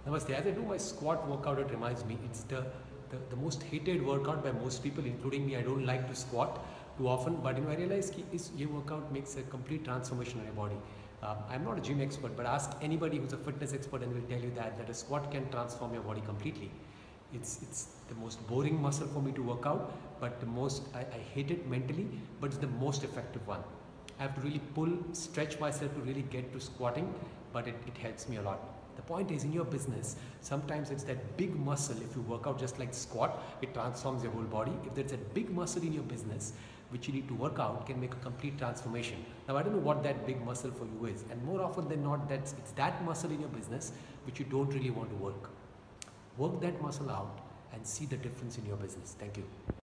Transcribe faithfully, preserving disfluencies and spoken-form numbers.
Namaste. As I do my squat workout, it reminds me it's the, the, the most hated workout by most people, including me. I don't like to squat too often, but you know, I realize that this workout makes a complete transformation in your body. Um, I'm not a gym expert, but ask anybody who's a fitness expert and will tell you that, that a squat can transform your body completely. It's, it's the most boring muscle for me to work out, but the most, I, I hate it mentally, but it's the most effective one. I have to really pull, stretch myself to really get to squatting, but it, it helps me a lot. The point is, in your business, sometimes it's that big muscle. If you work out just like squat, it transforms your whole body. If there's a big muscle in your business which you need to work out, can make a complete transformation. Now, I don't know what that big muscle for you is, and more often than not, that's it's that muscle in your business which you don't really want to work. Work that muscle out and see the difference in your business. Thank you.